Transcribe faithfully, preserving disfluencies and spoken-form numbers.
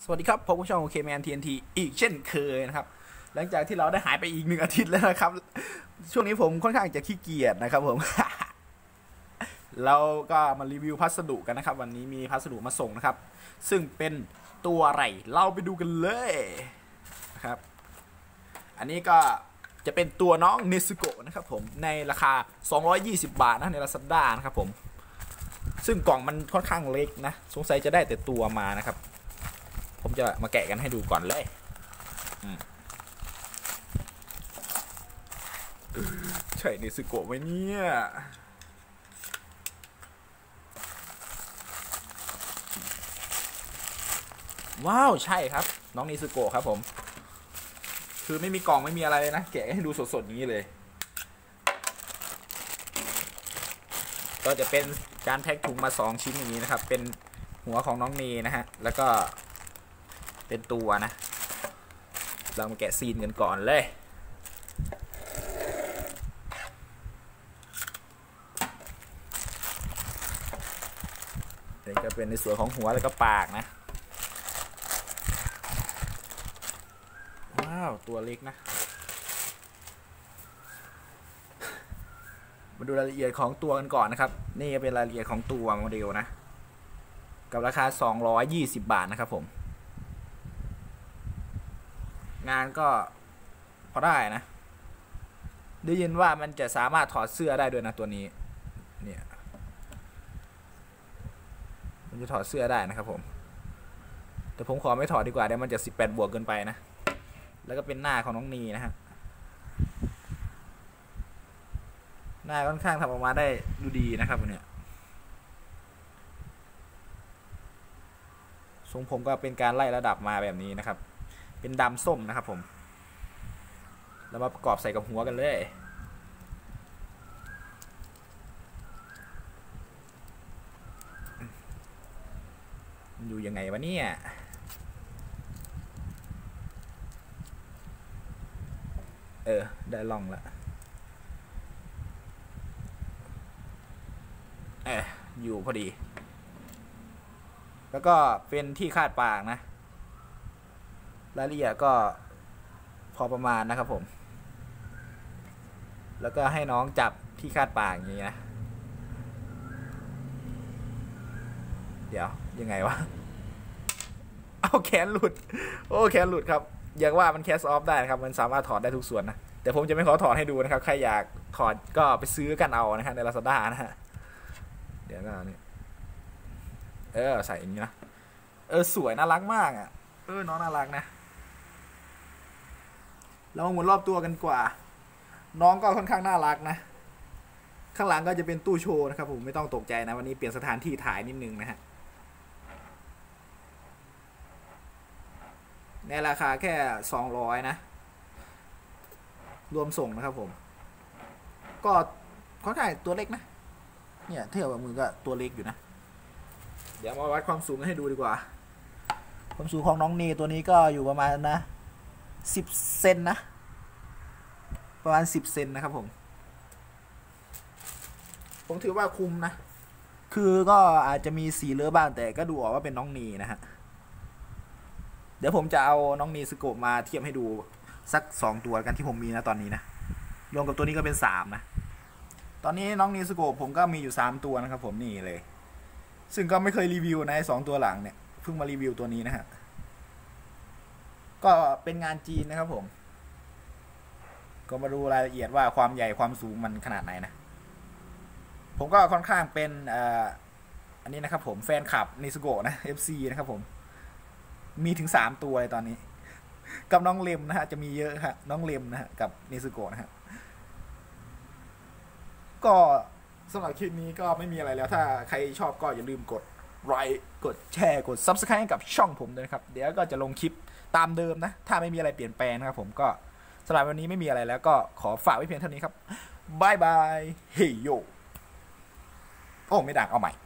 สวัสดีครับผมผู้ช่องโอเคแมนทีเอ็นทีอีกเช่นเคยนะครับหลังจากที่เราได้หายไปอีกหนึ่งอาทิตย์แล้วนะครับช่วงนี้ผมค่อนข้างจะขี้เกียจนะครับผม เราก็มารีวิวพัสดุกันนะครับวันนี้มีพัสดุมาส่งนะครับซึ่งเป็นตัวอะไรเราไปดูกันเลยนะครับอันนี้ก็จะเป็นตัวน้องเนซึโกะนะครับผมในราคาสองร้อยยี่สิบบาทนะใน Lazada นะครับผมซึ่งกล่องมันค่อนข้างเล็กนะสงสัยจะได้แต่ตัวมานะครับผมจะมาแกะกันให้ดูก่อนเลยใช่เนซึโกะไหมเนี่ยว้าวใช่ครับน้องเนซึโกะครับผมคือไม่มีกล่องไม่มีอะไรเลยนะแกะให้ดูสดๆอย่างนี้เลยก็จะเป็นการแพ็คถุงมาสองชิ้นอย่างนี้นะครับเป็นหัวของน้องเนนะฮะแล้วก็เป็นตัวนะเรามาแกะซีนกันก่อนเลยนี่ก็เป็นในส่วนของหัวแล้วก็ปากนะว้าวตัวเล็กนะมาดูรายละเอียดของตัวกันก่อนนะครับนี่เป็นรายละเอียดของตัวโมเดลนะกับราคาสองร้อยยี่สิบบาทนะครับผมงานก็พอได้นะได้ยินว่ามันจะสามารถถอดเสื้อได้ด้วยนะตัวนี้เนี่ยมันจะถอดเสื้อได้นะครับผมแต่ผมขอไม่ถอดดีกว่าเดี๋ยวมันจะสิบแปดบวกเกินไปนะแล้วก็เป็นหน้าของน้องนีนะฮะหน้าค่อนข้างทำออกมาได้ดูดีนะครับเนี่ยทรงผมก็เป็นการไล่ระดับมาแบบนี้นะครับเป็นดำส้มนะครับผมแล้วมาประกอบใส่กับหัวกันเลยมันอยู่ยังไงวะเนี่ยเออได้ลองละเอออยู่พอดีแล้วก็เป็นที่คาดปากนะรายละเอียดก็พอประมาณนะครับผมแล้วก็ให้น้องจับที่คาดปากอย่างนี้นะเดี๋ยวยังไงวะเอาแขนหลุดโอ้แขนหลุดครับอยากว่ามันแคสออฟได้นะครับมันสามารถถอดได้ทุกส่วนนะแต่ผมจะไม่ขอถอดให้ดูนะครับใครอยากถอดก็ไปซื้อกันเอานะฮะใน Lazada นะฮะเดี๋ยวก็นี่เออใส่อย่างนี้นะเออสวยน่ารักมากอ่ะเออน้องน่ารักนะเรามาหมุนรอบตัวกันกว่าน้องก็ค่อนข้างน่ารักนะข้างหลังก็จะเป็นตู้โชว์นะครับผมไม่ต้องตกใจนะวันนี้เปลี่ยนสถานที่ถ่ายนิดนึงนะฮะในราคาแค่สองร้อยนะรวมส่งนะครับผมก็ค่อนข้างตัวเล็กนะเนี่ยเทียบกับมือก็ตัวเล็กอยู่นะเดี๋ยวมาวัดความสูงให้ดูดีกว่าความสูงของน้องนีตัวนี้ก็อยู่ประมาณนะสิบเซนนะประมาณสิบเซนนะครับผมผมถือว่าคุ้มนะคือก็อาจจะมีสีเลอะบ้างแต่ก็ดูออกว่าเป็นน้องนีนะฮะเดี๋ยวผมจะเอาน้องนีสโกปมาเทียบให้ดูสักสองตัวกันที่ผมมีนะตอนนี้นะรวมกับตัวนี้ก็เป็นสามนะตอนนี้น้องนีสโกปผมก็มีอยู่สามตัวนะครับผมนี่เลยซึ่งก็ไม่เคยรีวิวในสองตัวหลังเนี่ยเพิ่งมารีวิวตัวนี้นะฮะก็เป็นงานจีนนะครับผมก็มาดูรายละเอียดว่าความใหญ่ความสูงมันขนาดไหนนะผมก็ค่อนข้างเป็นอ่าอันนี้นะครับผมแฟนคลับนิสโกะนะ เอฟ ซี นะครับผมมีถึงสามตัวเลยตอนนี้กับน้องเลมนะฮะจะมีเยอะฮะน้องเลมนะฮะกับนิสโกะนะฮะก็สำหรับคลิปนี้ก็ไม่มีอะไรแล้วถ้าใครชอบก็อย่าลืมกดไลค์กดแชร์กด ซับสไครบ์ ให้กับช่องผมด้วยนะครับเดี๋ยวก็จะลงคลิปตามเดิมนะถ้าไม่มีอะไรเปลี่ยนแปลงนะครับผมก็สำหรับวันนี้ไม่มีอะไรแล้วก็ขอฝากไว้เพียงเท่านี้ครับบายบายเฮยโยโอ้ไม่ดังเอาใหม่